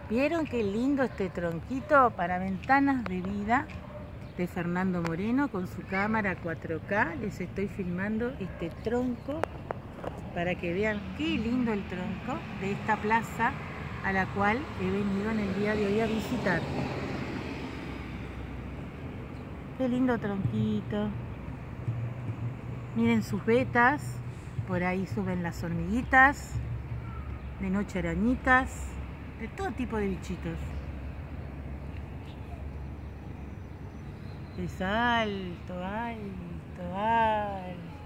¿Vieron qué lindo este tronquito para Ventanas de Vida de Fernando Moreno con su cámara 4K? Les estoy filmando este tronco para que vean qué lindo el tronco de esta plaza a la cual he venido en el día de hoy a visitar. Qué lindo tronquito. Miren sus vetas, por ahí suben las hormiguitas, de noche arañitas, de todo tipo de bichitos. Es alto, alto, alto.